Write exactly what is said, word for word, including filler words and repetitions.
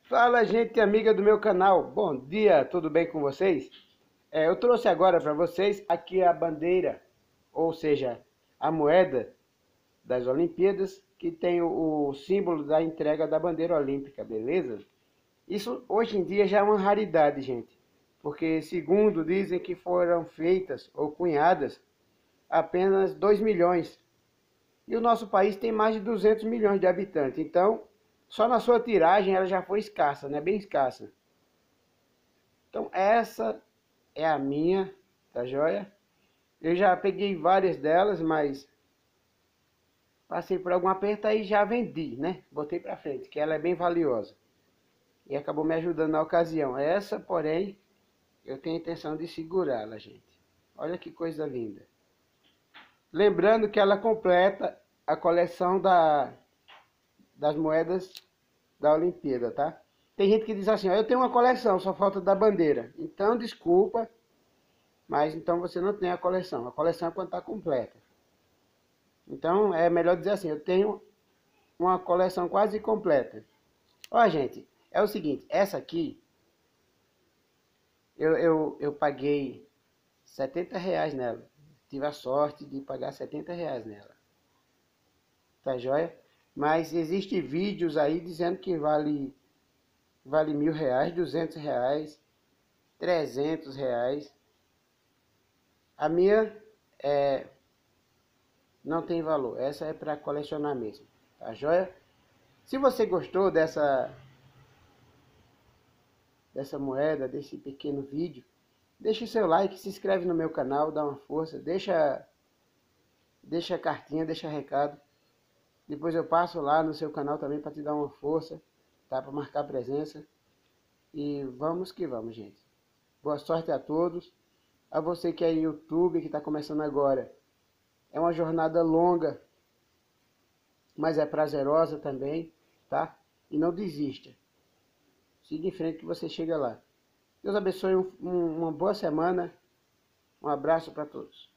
Fala, gente amiga do meu canal. Bom dia, tudo bem com vocês? É, eu trouxe agora para vocês aqui a bandeira, ou seja, a moeda das Olimpíadas, que tem o, o símbolo da entrega da bandeira olímpica, beleza? Isso hoje em dia já é uma raridade, gente, porque segundo dizem que foram feitas ou cunhadas apenas dois milhões. E o nosso país tem mais de duzentos milhões de habitantes, então só na sua tiragem ela já foi escassa, né? Bem escassa. Então essa é a minha, tá joia? Eu já peguei várias delas, mas passei por algum aperto aí já vendi, né? Botei pra frente, que ela é bem valiosa. E acabou me ajudando na ocasião. Essa, porém, eu tenho a intenção de segurá-la, gente. Olha que coisa linda. Lembrando que ela completa a coleção da, das moedas da Olimpíada, tá? Tem gente que diz assim, ó, eu tenho uma coleção, só falta da bandeira. Então, desculpa, mas então você não tem a coleção. A coleção é quando está completa. Então é melhor dizer assim, eu tenho uma coleção quase completa. Ó, gente, é o seguinte, essa aqui eu, eu, eu paguei setenta reais nela. Tive a sorte de pagar setenta reais nela. Tá joia? Mas existe vídeos aí dizendo que vale, vale mil reais, duzentos reais, trezentos reais. A minha é, não tem valor. Essa é para colecionar mesmo. Tá joia? Se você gostou dessa, dessa moeda, desse pequeno vídeo, deixa o seu like, se inscreve no meu canal, dá uma força, deixa, deixa cartinha, deixa recado. Depois eu passo lá no seu canal também para te dar uma força, tá? Para marcar presença. E vamos que vamos, gente. Boa sorte a todos. A você que é YouTube, que está começando agora. É uma jornada longa, mas é prazerosa também, tá? E não desista. Siga em frente que você chega lá. Deus abençoe, um, um, uma boa semana. Um abraço para todos.